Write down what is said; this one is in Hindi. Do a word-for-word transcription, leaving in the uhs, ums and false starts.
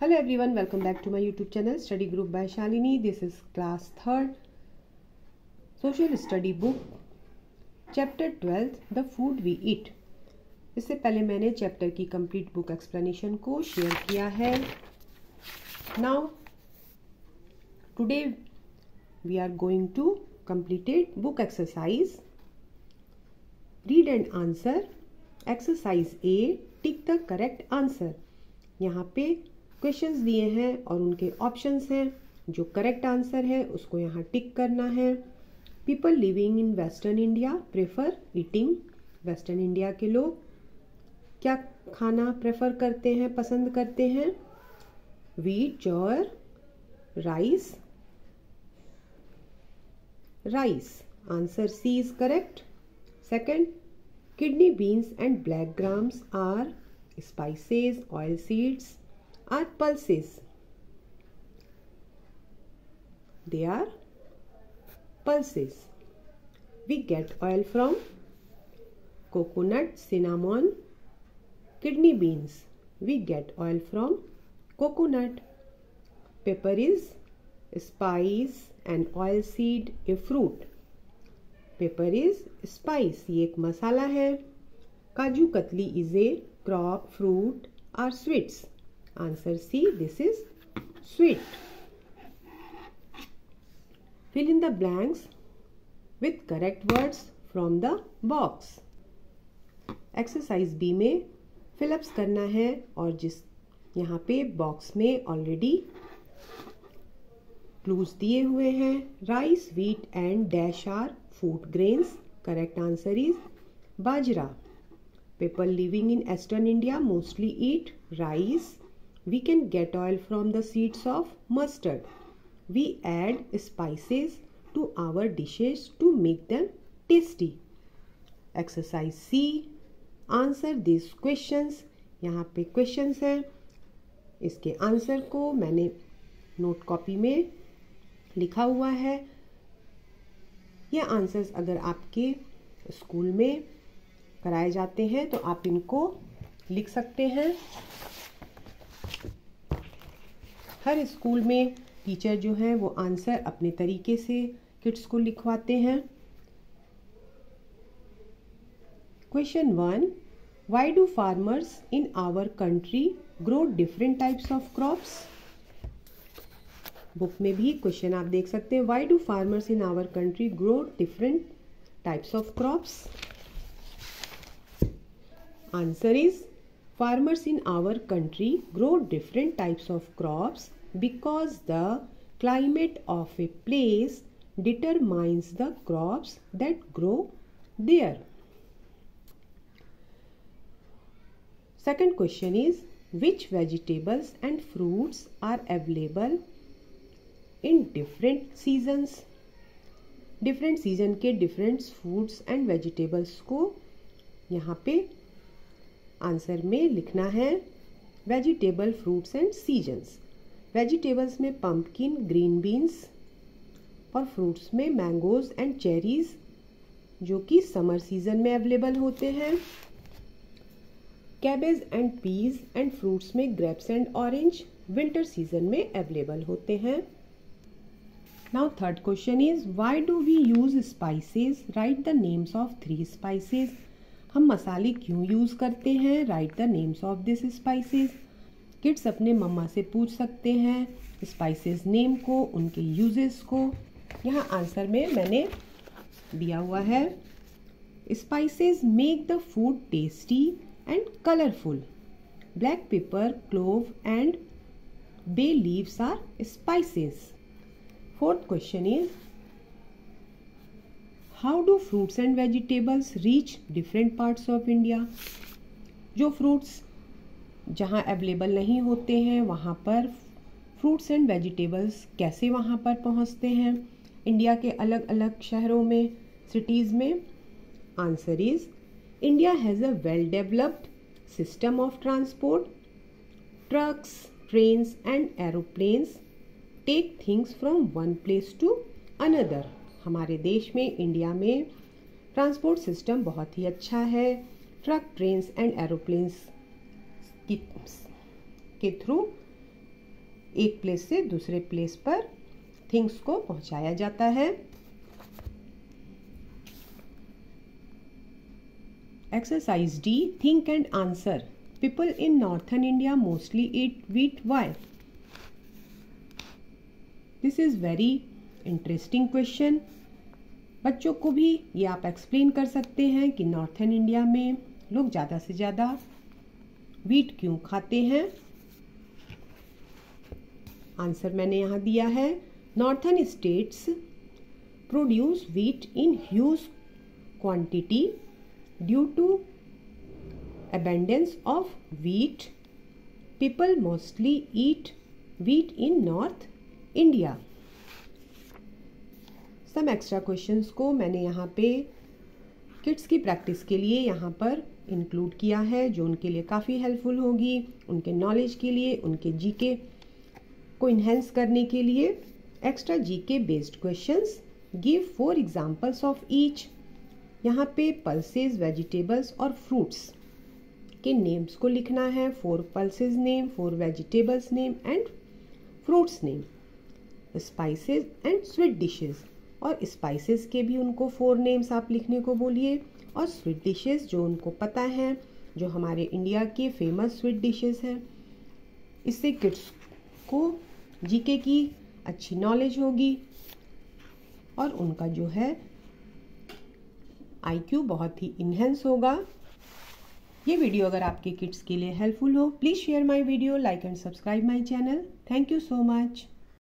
Hello everyone, welcome back to my YouTube channel Study Group by Shalini. This is class third Social Study book chapter twelve The Food We Eat. इससे पहले मैंने चैप्टर की कंप्लीट बुक एक्सप्लेनेशन को शेयर किया है. Now today we are going to completed book exercise. Read and answer. Exercise A, tick the correct answer. यहाँ पे क्वेश्चंस दिए हैं और उनके ऑप्शंस हैं. जो करेक्ट आंसर है उसको यहाँ टिक करना है. People living in western India prefer eating. Western India के लोग क्या खाना प्रेफर करते हैं, पसंद करते हैं? Wheat, jowar, rice. Rice. Answer C is correct. Second, kidney beans and black grams are spices, oil seeds are pulses. They are pulses. We get oil from coconut, cinnamon, kidney beans. We get oil from coconut. Pepper is spice and oil seed a fruit. Pepper is spice, ये एक मसाला है. Kaju katli is a crop, fruit or sweets. Answer C, this is sweet. Fill in the blanks with correct words from the box. Exercise B में फिलअप्स करना है और जिस यहाँ पे बॉक्स में ऑलरेडी क्लूज दिए हुए हैं. Rice, wheat and dash are food grains. Correct answer is bajra. People living in Eastern India mostly eat rice. We can get oil from the seeds of mustard. We add spices to our dishes to make them tasty. Exercise C. Answer these questions. यहाँ पे questions हैं. इसके आंसर को मैंने नोट कॉपी में लिखा हुआ है. ये आंसर्स अगर आपके स्कूल में कराए जाते हैं तो आप इनको लिख सकते हैं. हर स्कूल में टीचर जो है वो आंसर अपने तरीके से किड्स को लिखवाते हैं. Question one, why do farmers in our country grow different types of crops? Book में भी क्वेश्चन आप देख सकते हैं. Why do farmers in our country grow different types of crops? Answer is farmers in our country grow different types of crops because the climate of a place determines the crops that grow there. Second question is which vegetables and fruits are available in different seasons? Different season के डिफरेंट फूड्स एंड वेजिटेबल्स को यहाँ पे आंसर में लिखना है. Vegetable, fruits and seasons. Vegetables में पंपकिन, ग्रीन बीन्स और फ्रूट्स में मैंगोज एंड चेरीज जो कि समर सीजन में अवेलेबल होते हैं. Cabbage and peas and fruits में grapes and orange winter season में अवेलेबल होते हैं. Now third question is why do we use spices? Write the names of three spices. हम मसाले क्यों यूज करते हैं? Write the names of these spices. Kids अपने मम्मा से पूछ सकते हैं स्पाइसेस नेम को, उनके यूजेस को. यहाँ आंसर में मैंने दिया हुआ है. Spices make the food tasty and colourful. Black pepper, clove and bay leaves are spices. Fourth question is how do fruits and vegetables reach different parts of India? जो fruits जहाँ अवेलेबल नहीं होते हैं वहाँ पर fruits and vegetables कैसे वहाँ पर पहुँचते हैं इंडिया के अलग अलग शहरों में, cities में? Answer is India has a well developed system of transport. Trucks, trains and aeroplanes take things from one place to another. हमारे देश में, इंडिया में ट्रांसपोर्ट सिस्टम बहुत ही अच्छा है. ट्रक, ट्रेन्स एंड एरोप्लेन्स के थ्रू एक प्लेस से दूसरे प्लेस पर थिंग्स को पहुंचाया जाता है। Exercise D, think and answer. People in northern India mostly eat wheat, why? This is very interesting question. बच्चों को भी ये आप एक्सप्लेन कर सकते हैं कि नॉर्थन इंडिया में लोग ज़्यादा से ज़्यादा व्हीट क्यों खाते हैं। आंसर मैंने यहाँ दिया है, northern states produce wheat in huge quantity due to abundance of wheat. People mostly eat wheat in North India. Some extra questions को मैंने यहाँ पे किड्स की प्रैक्टिस के लिए यहाँ पर इंक्लूड किया है, जो उनके लिए काफ़ी हेल्पफुल होगी, उनके नॉलेज के लिए, उनके जीके को इन्हेंस करने के लिए। Extra GK based questions, give four examples of each. यहाँ पे पल्सेस, वेजिटेबल्स और फ्रूट्स के नेम्स को लिखना है। Four pulses name, four vegetables name and fruits name. Spices and sweet dishes, और स्पाइसेस के भी उनको फोर नेम्स आप लिखने को बोलिए, और स्वीट डिशेस जो उनको पता है, जो हमारे इंडिया के फेमस स्वीट डिशेस हैं। इससे किड्स को जीके की अच्छी नॉलेज होगी और उनका जो है आईक्यू बहुत ही इन्हेंस होगा। ये वीडियो अगर आपके किड्स के लिए हेल्पफुल हो, please share my video, like and subscribe my channel. Thank you so much.